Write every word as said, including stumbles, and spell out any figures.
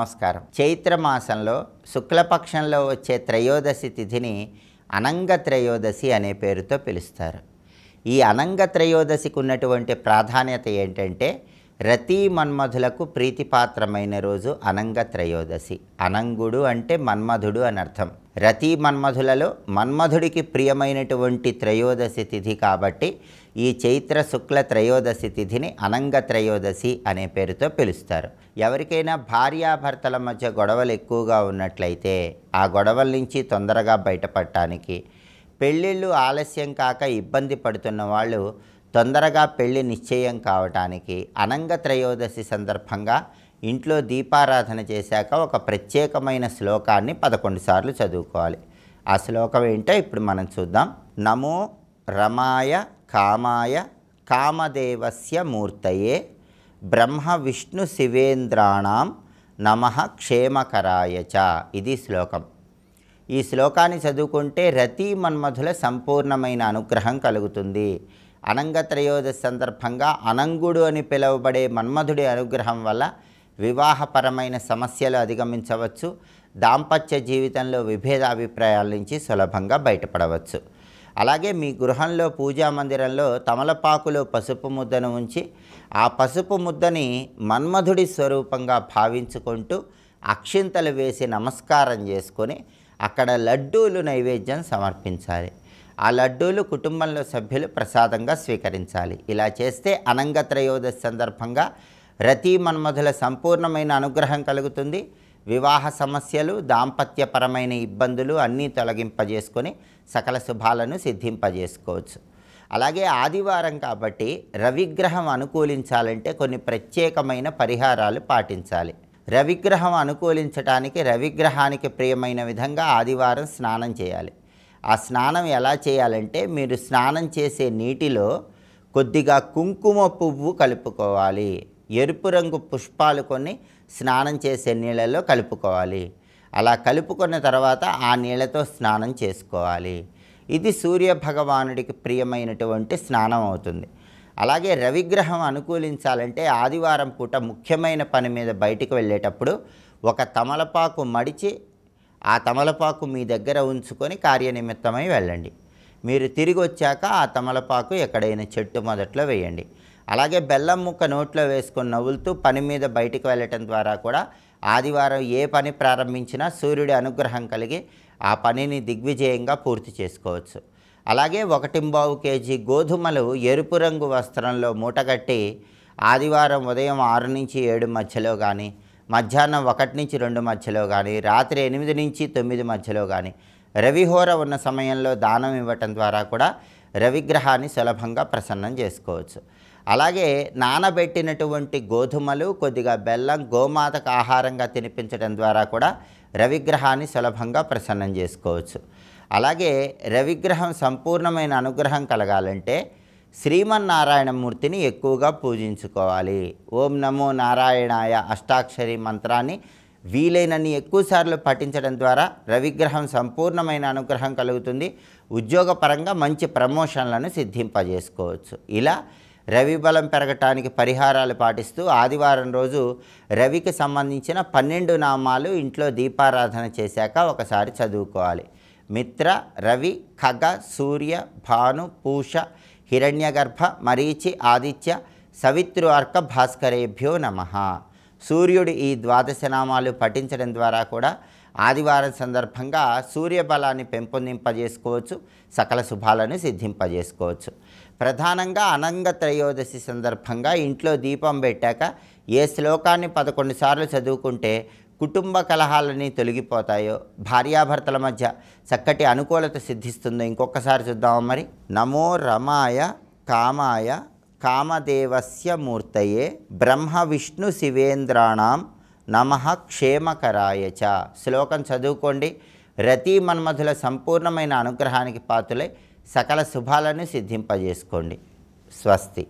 నమస్కారం. చైత్ర మాసంలో శుక్లపక్షంలో వచ్చే త్రయోదశి తిథిని అనంగ త్రయోదశి అనే పేరుతో పిలుస్తారు. ఈ అనంగ త్రయోదశికి ఉన్నటువంటి ప్రాధాన్యత ఏంటంటే రతి మన్మధులకు ప్రీతిపాత్రమైన రోజు అనంగ త్రయోదశి. అనంగుడు అంటే మన్మధుడు అని అర్థం. రతి మన్మధులలో మన్మధుడికి ప్రియమైనటువంటి త్రయోదశి తిథి కాబట్టి ఈ చైత్ర శుక్ల త్రయోదశి తిథిని అనంగ త్రయోదశి అనే పేరుతో పిలుస్తారు. ఎవరికైనా భార్యాభర్తల మధ్య గొడవలు ఎక్కువగా ఉన్నట్లయితే ఆ గొడవల నుంచి తొందరగా బయటపడటానికి, పెళ్ళిళ్ళు ఆలస్యం కాక ఇబ్బంది పడుతున్న వాళ్ళు తొందరగా పెళ్లి నిశ్చయం కావటానికి అనంగ త్రయోదశి సందర్భంగా ఇంట్లో దీపారాధన చేశాక ఒక ప్రత్యేకమైన శ్లోకాన్ని పదకొండు సార్లు చదువుకోవాలి. ఆ శ్లోకం ఏంటో ఇప్పుడు మనం చూద్దాం. నమో రమాయ కామాయ కామదేవస్య మూర్తయే బ్రహ్మ విష్ణు శివేంద్రాణం నమః క్షేమకరాయ చ. ఇది శ్లోకం. ఈ శ్లోకాన్ని చదువుకుంటే రతి మన్మధుల సంపూర్ణమైన అనుగ్రహం కలుగుతుంది. అనంగ త్రయోదశి సందర్భంగా అనంగుడు అని పిలువబడే మన్మధుడి అనుగ్రహం వల్ల వివాహపరమైన సమస్యలు అధిగమించవచ్చు. దాంపత్య జీవితంలో విభేదాభిప్రాయాల నుంచి సులభంగా బయటపడవచ్చు. అలాగే మీ గృహంలో పూజా మందిరంలో తమలపాకులో పసుపు ముద్దను ఉంచి ఆ పసుపు ముద్దని మన్మధుడి స్వరూపంగా భావించుకుంటూ అక్షింతలు వేసి నమస్కారం చేసుకొని అక్కడ లడ్డూలు నైవేద్యం సమర్పించాలి. ఆ లడ్డూలు కుటుంబంలో సభ్యులు ప్రసాదంగా స్వీకరించాలి. ఇలా చేస్తే అనంగ త్రయోదశి సందర్భంగా రతి మన్మధుల సంపూర్ణమైన అనుగ్రహం కలుగుతుంది. వివాహ సమస్యలు, దాంపత్యపరమైన ఇబ్బందులు అన్నీ తొలగింపజేసుకొని సకల శుభాలను సిద్ధింపజేసుకోవచ్చు. అలాగే ఆదివారం కాబట్టి రవిగ్రహం అనుకూలించాలంటే కొన్ని ప్రత్యేకమైన పరిహారాలు పాటించాలి. రవిగ్రహం అనుకూలించడానికి రవిగ్రహానికి ప్రియమైన విధంగా ఆదివారం స్నానం చేయాలి. ఆ స్నానం ఎలా చేయాలంటే మీరు స్నానం చేసే నీటిలో కొద్దిగా కుంకుమ పువ్వు కలుపుకోవాలి. ఎరుపు రంగు పుష్పాలు కొన్ని స్నానం చేసే నీళ్ళలో కలుపుకోవాలి. అలా కలుపుకున్న తర్వాత ఆ నీళ్ళతో స్నానం చేసుకోవాలి. ఇది సూర్య భగవానుడికి ప్రియమైనటువంటి స్నానం అవుతుంది. అలాగే రవిగ్రహం అనుకూలించాలంటే ఆదివారం పూట ముఖ్యమైన పని మీద బయటికి వెళ్ళేటప్పుడు ఒక తమలపాకు మడిచి ఆ తమలపాకు మీ దగ్గర ఉంచుకొని కార్యనిమిత్తమై వెళ్ళండి. మీరు తిరిగి వచ్చాక ఆ తమలపాకు ఎక్కడైనా చెట్టు మొదట్లో వేయండి. అలాగే బెల్లం ముక్క నోట్లో వేసుకొని నవ్వులుతూ పని మీద బయటికి వెళ్ళటం ద్వారా కూడా ఆదివారం ఏ పని ప్రారంభించినా సూర్యుడి అనుగ్రహం కలిగి ఆ పనిని దిగ్విజయంగా పూర్తి చేసుకోవచ్చు. అలాగే ఒకటింబావు కేజీ గోధుమలు ఎరుపు రంగు వస్త్రంలో మూటగట్టి ఆదివారం ఉదయం ఆరు నుంచి ఏడు మధ్యలో కానీ, మధ్యాహ్నం ఒకటి నుంచి రెండు మధ్యలో కానీ, రాత్రి ఎనిమిది నుంచి తొమ్మిది మధ్యలో కానీ రవిహోర ఉన్న సమయంలో దానం ఇవ్వటం ద్వారా కూడా రవిగ్రహాన్ని సులభంగా ప్రసన్నం చేసుకోవచ్చు. అలాగే నానబెట్టినటువంటి గోధుమలు, కొద్దిగా బెల్లం గోమాతకు ఆహారంగా తినిపించడం ద్వారా కూడా రవిగ్రహాన్ని సులభంగా ప్రసన్నం చేసుకోవచ్చు. అలాగే రవిగ్రహం సంపూర్ణమైన అనుగ్రహం కలగాలంటే శ్రీమన్నారాయణమూర్తిని ఎక్కువగా పూజించుకోవాలి. ఓం నమో నారాయణాయ అష్టాక్షరి మంత్రాన్ని వీలైనన్ని ఎక్కువసార్లు పఠించడం ద్వారా రవిగ్రహం సంపూర్ణమైన అనుగ్రహం కలుగుతుంది. ఉద్యోగపరంగా మంచి ప్రమోషన్లను సిద్ధింపజేసుకోవచ్చు. ఇలా రవి బలం పెరగటానికి పరిహారాలు పాటిస్తూ ఆదివారం రోజు రవికి సంబంధించిన పన్నెండు నామాలు ఇంట్లో దీపారాధన చేశాక ఒకసారి చదువుకోవాలి. మిత్ర, రవి, ఖగ, సూర్య, భాను, పూష, హిరణ్యగర్భ, మరీచి, ఆదిత్య, సవిత్రు, అర్క, భాస్కరేభ్యో నమః. సూర్యుడు ఈ ద్వాదశ నామాలు పఠించడం ద్వారా కూడా ఆదివారం సందర్భంగా సూర్యబలాన్ని పెంపొందింపజేసుకోవచ్చు, సకల శుభాలను సిద్ధింపజేసుకోవచ్చు. ప్రధానంగా అనంగ త్రయోదశి సందర్భంగా ఇంట్లో దీపం పెట్టాక ఏ శ్లోకాన్ని పదకొండు సార్లు చదువుకుంటే కుటుంబ కలహాలన్నీ తొలగిపోతాయో, భార్యాభర్తల మధ్య చక్కటి అనుకూలత సిద్ధిస్తుందో ఇంకొకసారి చూద్దాము మరి. నమో రమాయ కామాయ కామదేవస్య మూర్తయే బ్రహ్మ విష్ణు శివేంద్రాణం నమః క్షేమకరాయ చ. శ్లోకం చదువుకోండి. రతి మన్మధుల సంపూర్ణమైన అనుగ్రహానికి పాత్రులై సకల శుభాలను సిద్ధింపజేసుకోండి. స్వస్తి.